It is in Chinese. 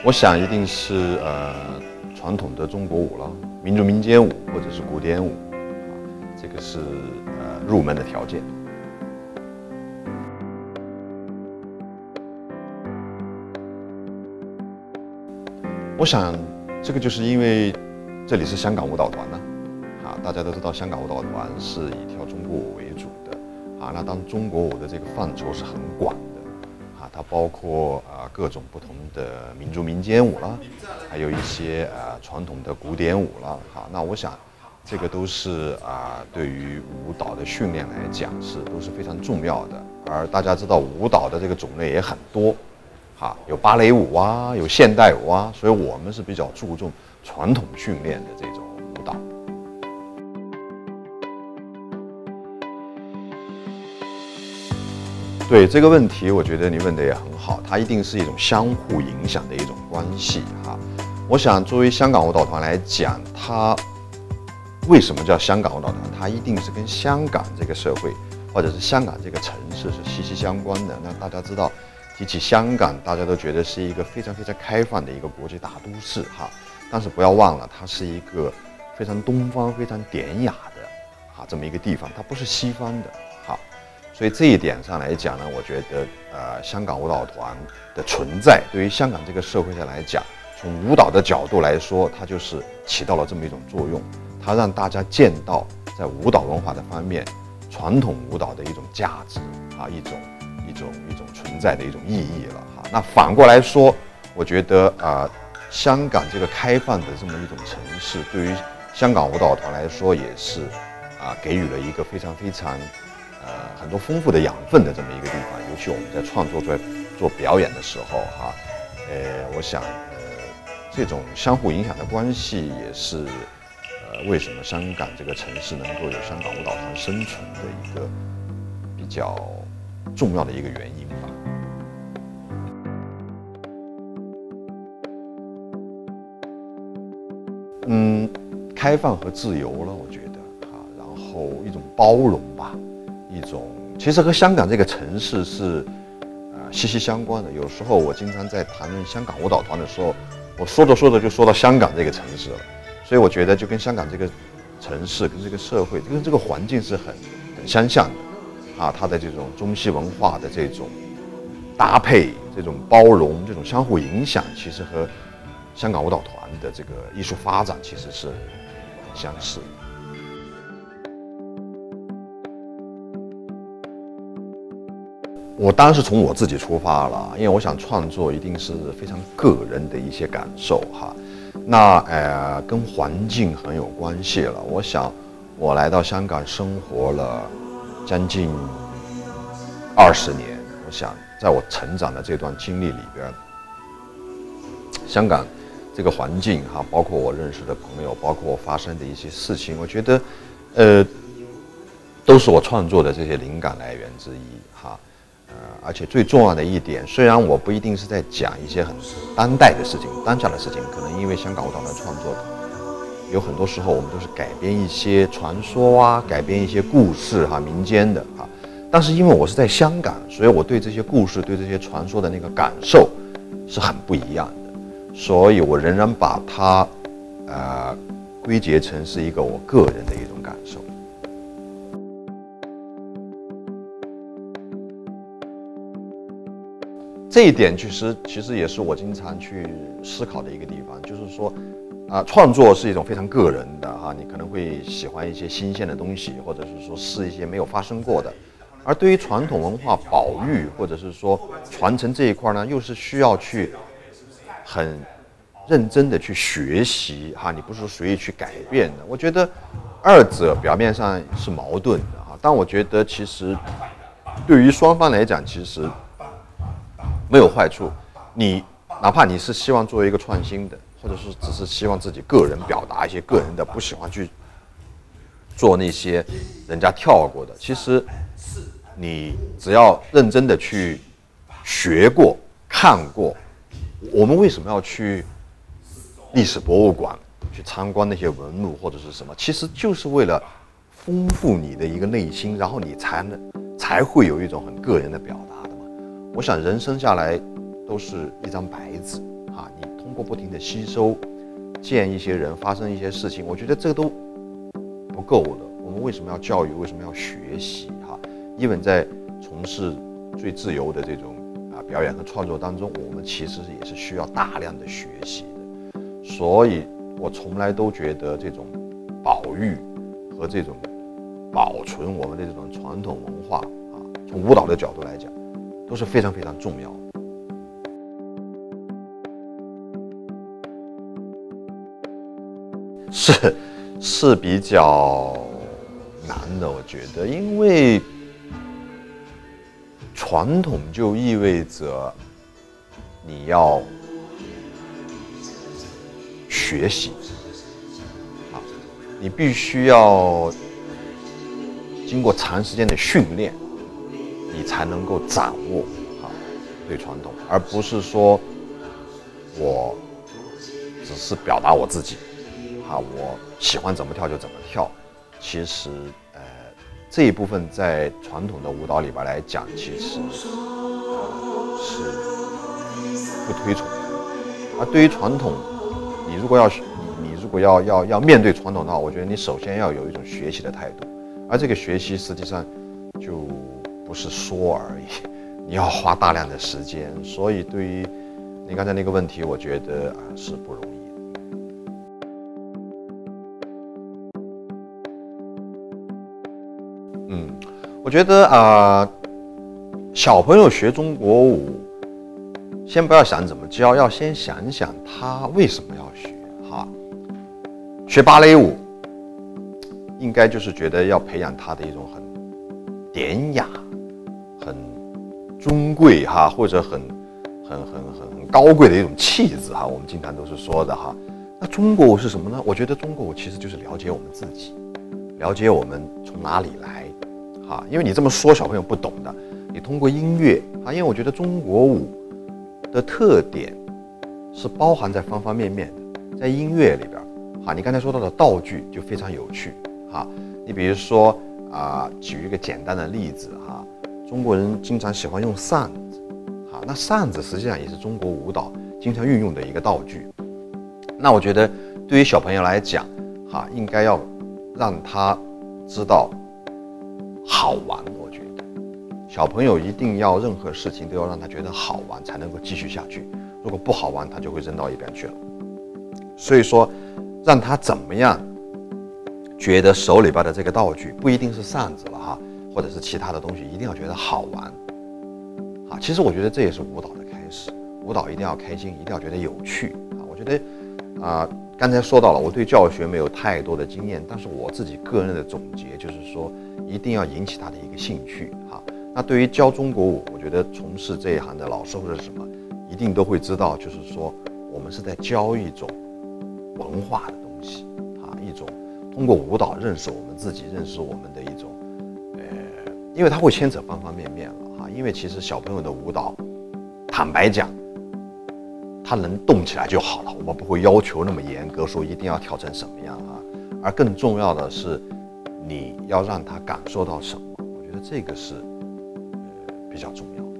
我想一定是传统的中国舞了，民族民间舞或者是古典舞，这个是入门的条件。我想这个就是因为这里是香港舞蹈团呢，大家都知道香港舞蹈团是以跳中国舞为主的，那当中国舞的这个范畴是很广的，它包括各种不同的民族民间舞啦，还有一些传统的古典舞啦，那我想这个都是对于舞蹈的训练来讲都是非常重要的。而大家知道舞蹈的这个种类也很多，有芭蕾舞啊，有现代舞啊，所以我们是比较注重传统训练的这种舞蹈。对这个问题，我觉得你问的也很好，它一定是一种相互影响的一种关系我想作为香港舞蹈团来讲，它为什么叫香港舞蹈团？它一定是跟香港这个社会或者是香港这个城市是息息相关的。那大家知道，提起香港，大家都觉得是一个非常非常开放的一个国际大都市但是不要忘了，它是一个非常东方、非常典雅的这么一个地方，它不是西方的所以这一点上来讲呢，我觉得香港舞蹈团的存在对于香港这个社会上来讲，从舞蹈的角度来说，它就是起到了这么一种作用，它让大家见到在舞蹈文化的方面，传统舞蹈的一种价值一种存在的一种意义了那反过来说，我觉得香港这个开放的这么一种城市，对于香港舞蹈团来说，也是给予了一个非常非常很多丰富的养分的这么一个地方。尤其我们在创作做表演的时候我想这种相互影响的关系也是为什么香港这个城市能够有香港舞蹈团生存的一个比较重要的一个原因吧。开放和自由了，我觉得然后一种包容吧，一种其实和香港这个城市是息息相关的。有时候我经常在谈论香港舞蹈团的时候，我说着说着就说到香港这个城市了，所以我觉得就跟香港这个城市跟这个社会跟这个环境是很相像的它的这种中西文化的这种搭配，这种包容，这种相互影响，其实和香港舞蹈团的这个艺术发展其实是很相似的。我当然是从我自己出发了，因为我想创作一定是非常个人的一些感受那跟环境很有关系了。我想我来到香港生活了将近20年，我想在我成长的这段经历里边，香港这个环境包括我认识的朋友，包括我发生的一些事情，我觉得都是我创作的这些灵感来源之一而且最重要的一点，虽然我不一定是在讲一些很当代的事情、当下的事情，可能因为香港舞蹈团创作的，有很多时候我们都是改编一些传说改编一些故事民间的但是因为我是在香港，所以我对这些故事、对这些传说的那个感受是很不一样的，所以我仍然把它归结成是一个我个人的一种感受。这一点其实也是我经常去思考的一个地方，就是说创作是一种非常个人的你可能会喜欢一些新鲜的东西，或者是说试一些没有发生过的。而对于传统文化保育或者是说传承这一块呢，又是需要去很认真的去学习你不是随意去改变的。我觉得二者表面上是矛盾的但我觉得其实对于双方来讲，其实没有坏处。你哪怕你是希望作为一个创新的，或者是只是希望自己个人表达一些个人的，不喜欢去做那些人家跳过的，其实你只要认真的去学过、看过。我们为什么要去历史博物馆去参观那些文物或者是什么？其实就是为了丰富你的一个内心，然后你才会有一种很个人的表达的嘛。我想人生下来都是一张白纸你通过不停的吸收，见一些人，发生一些事情，我觉得这个都不够的。我们为什么要教育？为什么要学习？因为在从事最自由的这种表演和创作当中，我们其实也是需要大量的学习的。所以我从来都觉得这种保育和这种保存我们的这种传统文化从舞蹈的角度来讲，都是非常非常重要的。是比较难的，我觉得，因为传统就意味着你要学习你必须要经过长时间的训练，你才能够掌握对传统，而不是说我只是表达我自己我喜欢怎么跳就怎么跳。其实这一部分在传统的舞蹈里边来讲，其实是不推崇的。而对于传统，你如果要面对传统的话，我觉得你首先要有一种学习的态度，而这个学习实际上就不是说而已，你要花大量的时间。所以对于你刚才那个问题，我觉得是不容易。我觉得小朋友学中国舞，先不要想怎么教，要先想想他为什么要学学芭蕾舞，应该就是觉得要培养他的一种很典雅、很尊贵或者很高贵的一种气质我们经常都是说的那中国舞是什么呢？我觉得中国舞其实就是了解我们自己，了解我们从哪里来。因为你这么说小朋友不懂的，你通过音乐因为我觉得中国舞的特点是包含在方方面面的，在音乐里边你刚才说到的道具就非常有趣你比如说举一个简单的例子中国人经常喜欢用扇子那扇子实际上也是中国舞蹈经常运用的一个道具。那我觉得对于小朋友来讲应该要让他知道好玩。我觉得小朋友一定要任何事情都要让他觉得好玩，才能够继续下去。如果不好玩，他就会扔到一边去了。所以说让他怎么样觉得手里边的这个道具不一定是扇子了或者是其他的东西，一定要觉得好玩其实我觉得这也是舞蹈的开始，舞蹈一定要开心，一定要觉得有趣我觉得刚才说到了，我对教学没有太多的经验，但是我自己个人的总结就是说，一定要引起他的一个兴趣那对于教中国舞，我觉得从事这一行的老师或者是什么，一定都会知道，就是说我们是在教一种文化的东西一种通过舞蹈认识我们自己，认识我们的一种因为它会牵扯方方面面了因为其实小朋友的舞蹈，坦白讲，他能动起来就好了，我们不会要求那么严格，说一定要跳成什么样而更重要的是，你要让他感受到什么，我觉得这个是比较重要的。